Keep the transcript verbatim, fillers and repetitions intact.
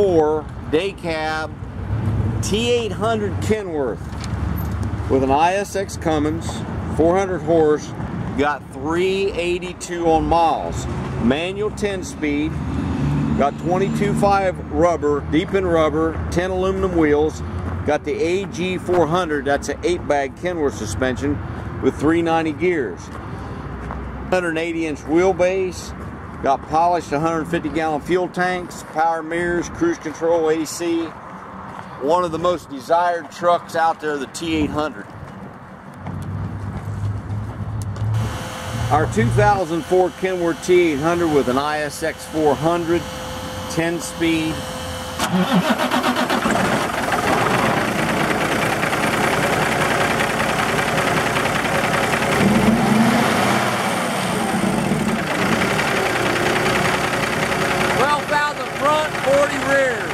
four day cab T eight hundred Kenworth with an I S X Cummins, four hundred horse, got three eighty-two on miles, manual ten speed, got twenty-two five rubber, deep in rubber, ten aluminum wheels, got the A G four hundred, that's an eight bag Kenworth suspension with three ninety gears, one hundred eighty inch wheelbase, got polished one hundred fifty gallon fuel tanks, power mirrors, cruise control, A C. One of the most desired trucks out there, the T eight hundred. Our two thousand four Kenworth T eight hundred with an I S X four hundred, ten speed. twelve thousand front, forty rear.